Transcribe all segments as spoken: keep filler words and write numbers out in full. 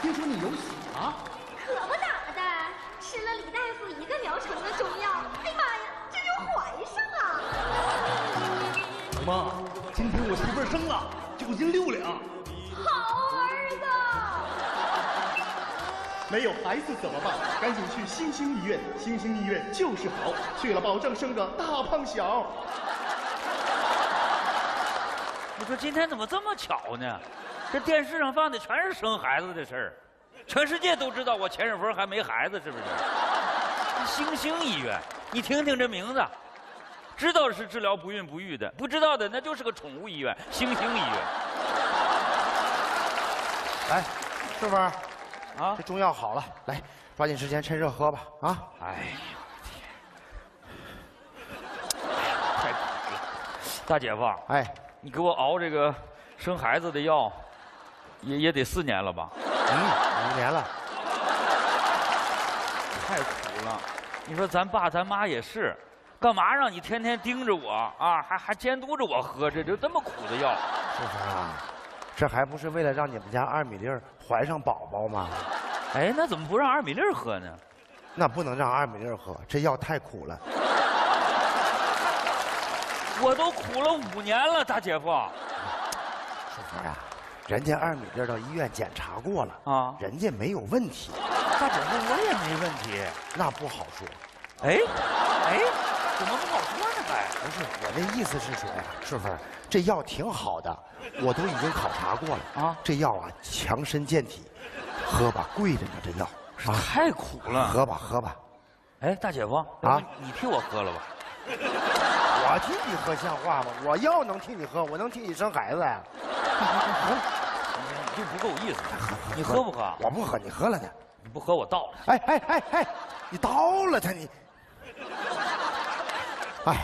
听说你有喜啊？ 可不咋的，吃了李大夫一个疗程的中药，哎妈呀，这就怀上了！ 妈，今天我媳妇儿生了，九斤六两。 好儿子！ 没有孩子怎么办？赶紧去新兴医院，新兴医院就是好，去了保证生个大胖小。 你说今天怎么这么巧呢？这电视上放的全是生孩子的事儿，全世界都知道我钱水峰还没孩子，是不是？新兴医院，你听听这名字，知道是治疗不孕不育的，不知道的那就是个宠物医院，新兴医院。 来，顺风， 啊， 这中药好了，来，抓紧时间趁热喝吧，啊！ 哎呀，太苦了，大姐夫， 哎， 你给我熬这个生孩子的药，也也得四年了吧？ 嗯，五年了， 太苦了。你说咱爸咱妈也是，干嘛让你天天盯着我啊？还还监督着我喝这这这么苦的药？ 顺风啊，这还不是为了让你们家二米粒怀上宝宝吗？ 哎，那怎么不让二米粒喝呢？ 那不能让二米粒喝，这药太苦了。 我都苦了五年了，大姐夫。 顺风啊，人家二米粒到医院检查过了啊， 人家没有问题。 大姐夫，我也没问题。 那不好说。 哎，哎，怎么不好说呢？还不是，我那意思是说呀，顺风，这药挺好的，我都已经考察过了啊。这药啊，强身健体，喝吧，贵着呢。这药啊，太苦了。 喝吧，喝吧。 哎，大姐夫啊，你替我喝了吧。 我替你喝像话吗？我药能替你喝，我能替你生孩子呀？ 你就不够意思。你喝不喝？ 我不喝，你喝了呢。 你不喝我倒了。 哎哎哎哎，你倒了他你。哎。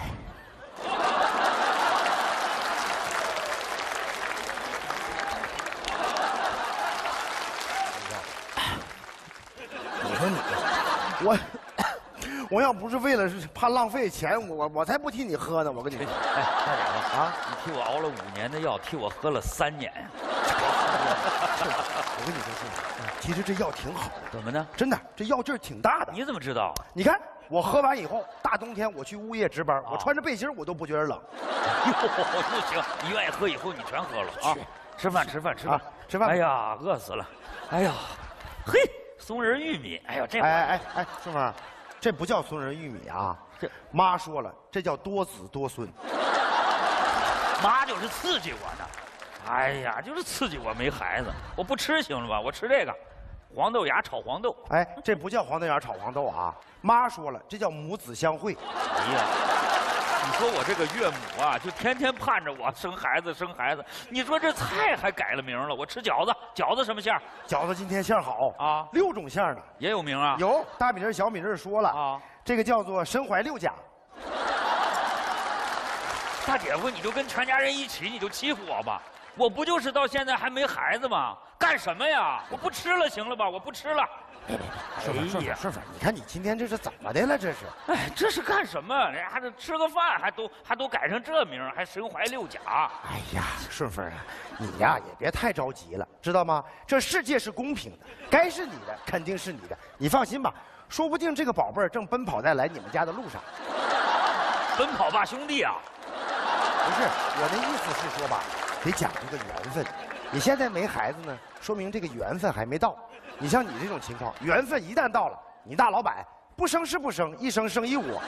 你说你，我。我要不是为了是怕浪费钱，我我才不替你喝呢。我跟你说， 哎，大姐夫啊，你替我熬了五年的药，替我喝了三年呀。 我跟你说，师傅，其实这药挺好的。 怎么呢？ 真的，这药劲儿挺大的。 你怎么知道？ 你看我喝完以后，大冬天我去物业值班，我穿着背心我都不觉得冷。 哟，不行，你愿意喝以后你全喝了啊！吃饭，吃饭，吃饭， 吃饭。 哎呀，饿死了！哎呀，嘿，松仁玉米，哎呦这。 哎哎哎，顺风。这不叫松仁玉米啊！这妈说了，这叫多子多孙。 妈就是刺激我呢，哎呀，就是刺激我没孩子，我不吃行了吧？我吃这个，黄豆芽炒黄豆。 哎，这不叫黄豆芽炒黄豆啊！妈说了，这叫母子相会。 哎呀，你说我这个岳母啊，就天天盼着我生孩子生孩子。你说这菜还改了名了，我吃饺子，饺子什么馅儿？ 饺子今天馅儿好啊，六种馅儿呢， 也有名啊。 有大米粒、小米粒说了啊，这个叫做身怀六甲。 大姐夫，你就跟全家人一起，你就欺负我吧？我不就是到现在还没孩子吗？干什么呀？我不吃了，行了吧？我不吃了。 别别别，顺风顺风顺风，你看你今天这是怎么的了？这是？ 哎，这是干什么？人家还是吃个饭，还都还都改成这名，还身怀六甲。 哎呀，顺风啊，你呀也别太着急了，知道吗？这世界是公平的，该是你的肯定是你的，你放心吧。说不定这个宝贝儿正奔跑在来你们家的路上。 奔跑吧，兄弟啊！ 不是，我的意思是说吧，得讲这个缘分。你现在没孩子呢，说明这个缘分还没到。你像你这种情况，缘分一旦到了，你大老板不生是不生，一生生一窝。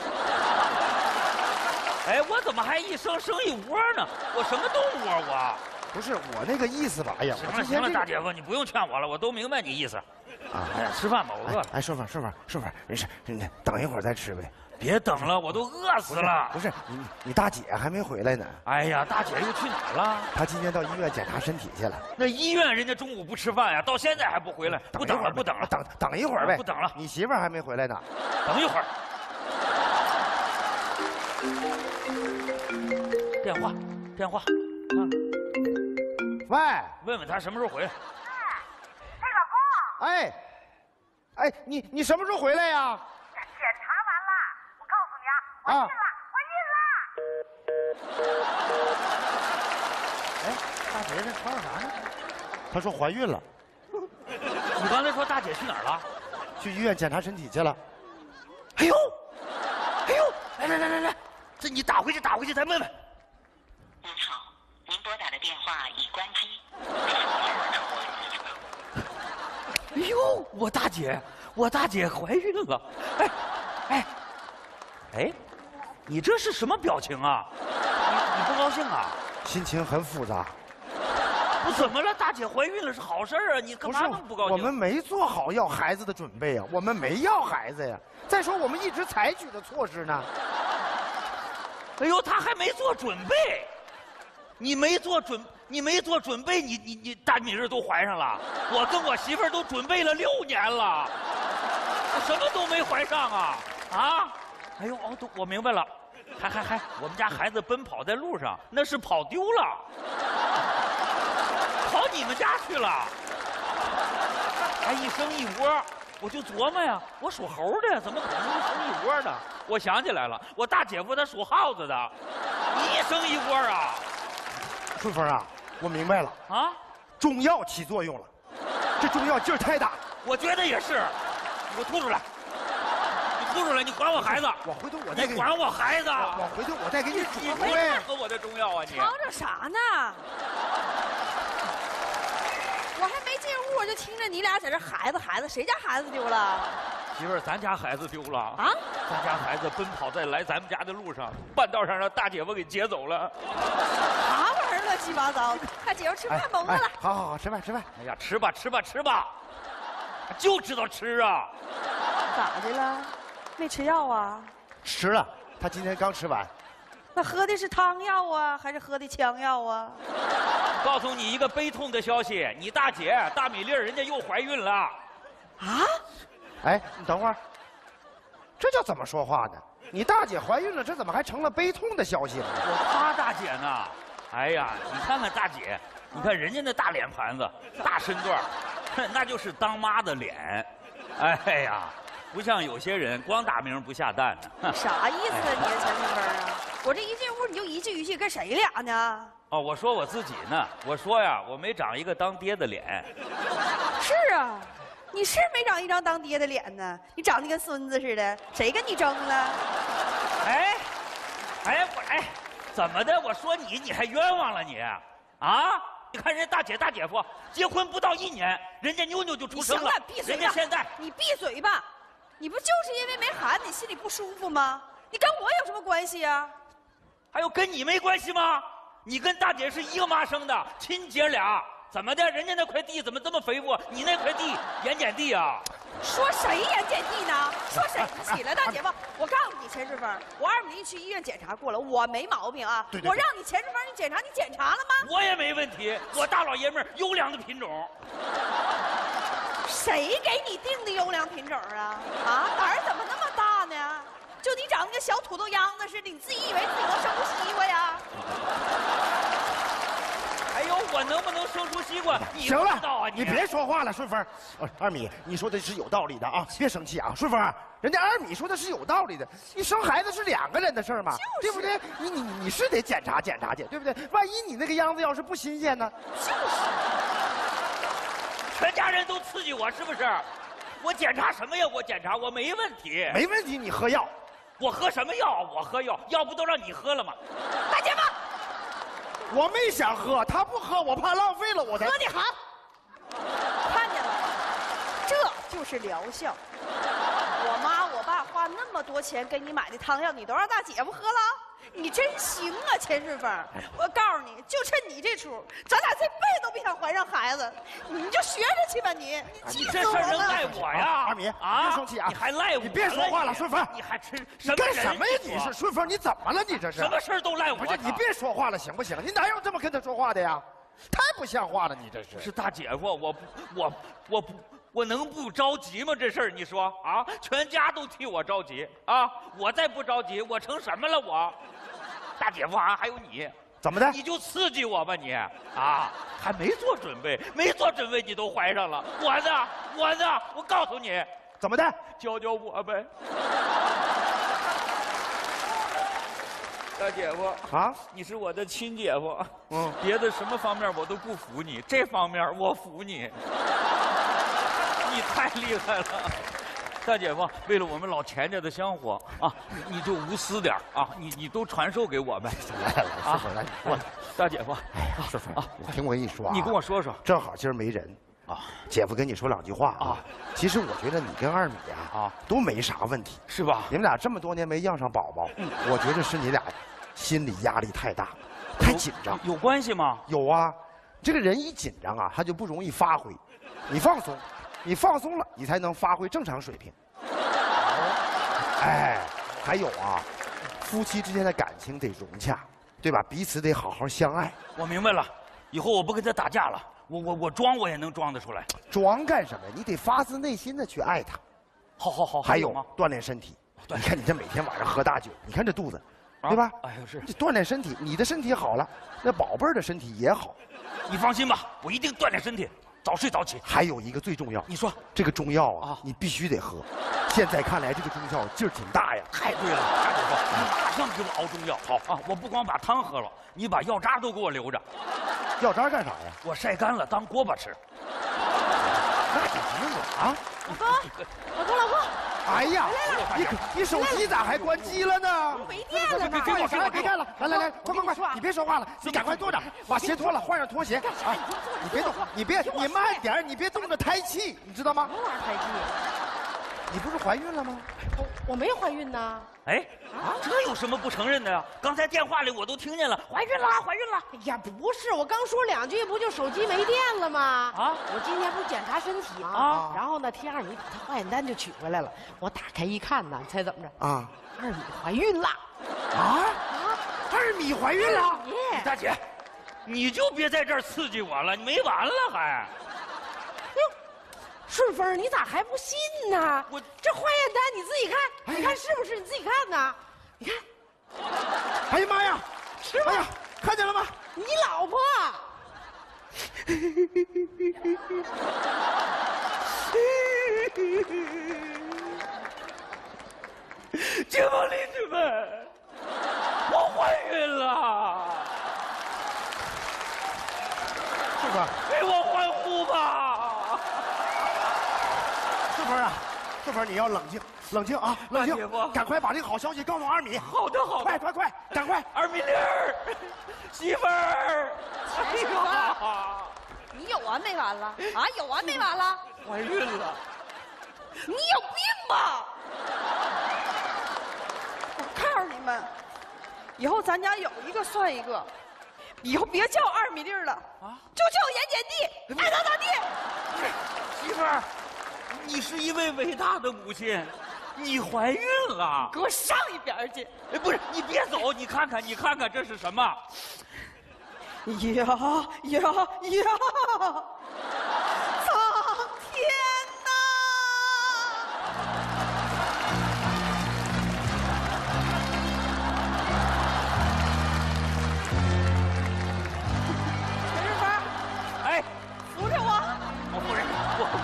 哎，我怎么还一生生一窝呢？我什么动物啊我？ 不是我那个意思吧？哎呀， 行了行了，大姐夫，你不用劝我了，我都明白你意思。啊，哎呀，吃饭吧，我饿了。 哎，顺风顺风顺风，没事，你等一会儿再吃呗。 别等了，我都饿死了。 不是你，你大姐还没回来呢。 哎呀，大姐又去哪儿了？ 她今天到医院检查身体去了。 那医院人家中午不吃饭呀，到现在还不回来。不等了，不等了， 等等一会儿呗。 不等了， 你媳妇儿还没回来呢。 等一会儿。电话，电话，啊。 喂， 问问他什么时候回来。 哎，老公。 哎，哎，你你什么时候回来呀？ 检查完了，我告诉你啊，怀孕了，怀孕了。 哎，大姐在吵吵啥呢？ 她说怀孕了。 你的姐去哪儿了？ 去医院检查身体去了。 哎呦，哎呦，来来来来来，这你打回去打回去再问问。 您好，您拨打的电话已关机。 哎呦，我大姐，我大姐怀孕了！哎，哎，哎，你这是什么表情啊？你你不高兴啊？ 心情很复杂。 不怎么了？大姐怀孕了是好事啊，你干嘛那么不高兴？ 我们没做好要孩子的准备啊，我们没要孩子呀。再说我们一直采取的措施呢。 哎呦，他还没做准备，你没做准，你没做准备，你你你大米日都怀上了。我跟我媳妇儿都准备了六年了，我什么都没怀上啊啊！哎呦哦，都我明白了，还还还，我们家孩子奔跑在路上，那是跑丢了，跑你们家去了，还一生一窝。我就琢磨呀，我属猴的，怎么可能一生一窝的？我想起来了，我大姐夫他属耗子的，一生一窝啊！ 顺风啊，我明白了啊， 中药起作用了，这中药劲儿太大。 我觉得也是，你给我吐出来，你吐出来，你还我孩子！ 我回头我再给你还我孩子！ 我回头我再给你你煮没任何我的中药啊你！ 吵吵啥呢？我还没进屋，我就听着你俩在这孩子孩子，谁家孩子丢了？ 媳妇儿，咱家孩子丢了啊！ 咱家孩子奔跑在来咱们家的路上，半道上让大姐夫给劫走了。 啥玩意儿乱七八糟的？快姐夫吃饭甭哎了。 好好好，吃饭吃饭。 哎呀，吃吧吃吧吃吧，就知道吃啊！ 咋的了？没吃药啊？ 吃了，他今天刚吃完。 那喝的是汤药啊，还是喝的枪药啊？ 告诉你一个悲痛的消息，你大姐大米粒儿人家又怀孕了。 啊？ 哎，你等会儿，这叫怎么说话呢？你大姐怀孕了，这怎么还成了悲痛的消息了？ 我夸大姐呢。哎呀，你看看大姐，你看人家那大脸盘子、大身段儿，那就是当妈的脸。哎呀，不像有些人光打鸣不下蛋呢。 啥意思啊你陈顺风啊？我这一进屋你就一句一句跟谁俩呢？ 哦，我说我自己呢。我说呀，我没长一个当爹的脸。 是啊，你是没长一张当爹的脸呢，你长得跟孙子似的，谁跟你争了？ 哎，哎我哎，怎么的？我说你，你还冤枉了你啊！你看人家大姐大姐夫结婚不到一年，人家妞妞就出生了。 你行了，闭嘴吧！ 人家现在你闭嘴吧！你不就是因为没孩子，你心里不舒服吗？你跟我有什么关系啊？ 还有跟你没关系吗？你跟大姐是一个妈生的，亲姐俩。怎么的？人家那块地怎么这么肥沃？你那块地盐碱地啊？ 说谁盐碱地呢？说谁起了大姐夫？我告诉你，陈顺风，我二米一去医院检查过了，我没毛病啊。 对对对我让你陈顺风，你检查，你检查了吗？ 我也没问题，我大老爷们儿优良的品种。 谁给你定的优良品种啊？啊，胆儿怎么那么大呢？就你长得跟小土豆秧子似的，你自己以为自己能生出西瓜呀？ 哎呦，我能不能生出西瓜？你行了不知道啊， 你别说话了，顺风。呃二米，你说的是有道理的啊，别生气啊，顺风。人家二米说的是有道理的，你生孩子是两个人的事儿嘛，对不对？你你你是得检查检查去，对不对？万一你那个秧子要是不新鲜呢？ 就是。 全家人都刺激我，是不是？我检查什么呀？我检查，我没问题。 没问题，你喝药。 我喝什么药？我喝药，药不都让你喝了吗？ 大姐夫， 我没想喝，他不喝，我怕浪费了，我才喝你好。看见了，这就是疗效。我妈我爸花那么多钱给你买的汤药，你都让大姐夫喝了？你真行啊，钱顺风！我告诉你，就趁你这出，咱俩这辈子都别想怀上孩子。你就学着去吧你！你气死这事儿能赖我呀？ 二米， 啊， 别生气啊！ 你还赖我？ 你别说话了，顺风！ 你还吃你干什么呀？你是顺风？你怎么了？你这是什么事儿都赖我？ 不是你别说话了，行不行？你哪有这么跟他说话的呀？太不像话了，你这是。 是大姐夫，我不，我我不。我能不着急吗？这事儿你说啊，全家都替我着急啊！我再不着急，我成什么了？我，大姐夫啊，还有你， 怎么的？ 你就刺激我吧你啊！还没做准备，没做准备你都怀上了，我呢？我呢？我告诉你， 怎么的？ 教教我呗。大姐夫啊， 你是我的亲姐夫， 嗯， 别的什么方面我都不服你，这方面我服你。 你太厉害了。大姐夫，为了我们老钱家的香火啊，你你就无私点啊，你你都传授给我们。 来来来，顺顺来，我大姐夫， 哎呀，顺顺啊，你听我跟你说啊， 你跟我说说。 正好今儿没人啊，姐夫跟你说两句话啊。其实我觉得你跟二米啊啊都没啥问题， 是吧？ 你们俩这么多年没要上宝宝，我觉得是你俩心理压力太大，太紧张。 有关系吗？ 有啊，这个人一紧张啊，他就不容易发挥。你放松，你放松了，你才能发挥正常水平。哎，还有啊，夫妻之间的感情得融洽，对吧？彼此得好好相爱。 我明白了，以后我不跟他打架了，我我我装我也能装得出来。 装干什么呀？你得发自内心的去爱他。 好好好， 还有吗？ 锻炼身体。你看你这每天晚上喝大酒，你看这肚子，对吧？ 哎呦是。 这锻炼身体，你的身体好了，那宝贝儿的身体也好。 你放心吧，我一定锻炼身体，早睡早起。 还有一个最重要， 你说这个中药啊， 啊你必须得喝。现在看来，这个中药劲儿挺大呀。 太对了，大姐夫，你马上给我熬中药。好啊，我不光把汤喝了，你把药渣都给我留着。 药渣干啥呀？ 我晒干了当锅巴吃。 那你不用啊！ 老公，老公，老公， 哎呀，你你手机咋还关机了呢？ 没电了呢。 给我啥别干了！来来来，快快快！你别说话了，你赶快坐着，把鞋脱了，换上拖鞋啊！你别动，你别，你慢点，你别动着胎气，你知道吗？ 什么玩意儿胎记？ 你不是怀孕了吗？ 我我没怀孕呢。 哎，啊，这有什么不承认的呀？刚才电话里我都听见了，怀孕了，怀孕了。 哎呀，不是，我刚说两句，不就手机没电了吗？ 啊， 我今天不是检查身体吗？ 啊， 然后呢，替二米把他化验单就取回来了。我打开一看呢，你猜怎么着？ 啊， 二米怀孕了。 啊啊！二米怀孕了！ 耶！ 大姐，你就别在这儿刺激我了，你没完了还。 顺风，你咋还不信呢？ 我这化验单你自己看，你看是不是？你自己看呐，你看。 哎呀妈呀！ 是吗？ 哎呀，看见了吗？ 你老婆。 街坊邻居们，我怀孕了， 顺风， 给我欢呼吧！ 顺风啊，顺风，你要冷静，冷静啊，冷静大姐夫， 赶快把这个好消息告诉二米。 好的，好的， 快快快，赶快！ 二米粒儿，媳妇儿， 哎呦，你有完没完了？啊，有完没完了？ 怀孕了。 你有病吧？我告诉你们，以后咱家有一个算一个，以后别叫二米粒儿了，啊，就叫盐碱地，爱咋咋地。 媳妇儿，你是一位伟大的母亲，你怀孕了。 给我上一边儿去！ 哎，不是，你别走，你看看，你看看这是什么？ 呀呀呀！苍天呐！陈世芳， 哎， 扶着我！ 我夫人，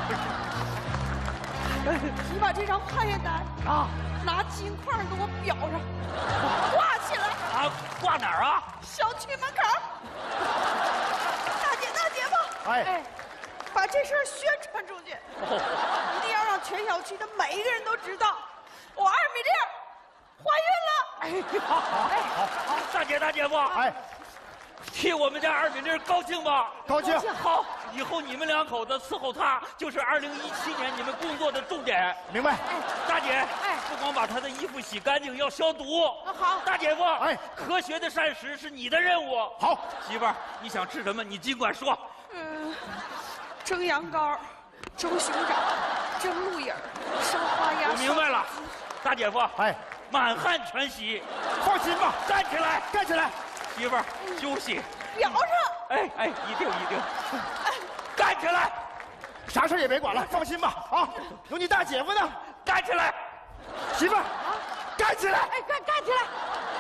我你把这张化验单啊， 拿金块给我裱上，挂起来。 啊，挂哪儿啊？ 小区门口。大姐大姐夫， 哎哎，把这事儿宣传出去， 哦， 一定要让全小区的每一个人都知道，我二米粒怀孕了。 哎呀，好，好，大姐大姐夫， 哎， 替我们家二米粒高兴吧？ 高兴。 好，以后你们两口子伺候他，就是二零一七年你们工作的重点。 明白。 大姐， 哎不光把他的衣服洗干净，要消毒。 好大姐夫， 哎科学的膳食是你的任务。 好， 媳妇儿，你想吃什么，你尽管说。 嗯，蒸羊羔，蒸熊掌，蒸鹿眼儿，烧花鸭。 我明白了，大姐夫， 哎， 满汉全席， 放心吧， 站起来， 干起来。 媳妇儿休息。 裱上。 哎哎，一定一定，站起来， 啥事也别管了，放心吧，啊，有你大姐夫呢。 站起来， 媳妇儿，干起来！ 哎，干干起来！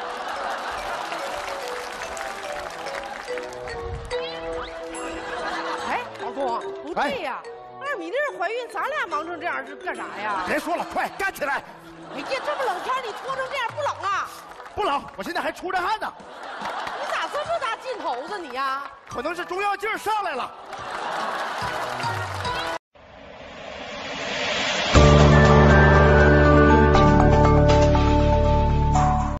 哎，老公，不对呀，二米粒怀孕，咱俩忙成这样是干啥呀？ 别说了，快干起来！ 哎呀，这么冷天你脱成这样不冷啊？ 不冷，我现在还出着汗呢。 你咋这么大劲头子你呀？ 可能是中药劲儿上来了。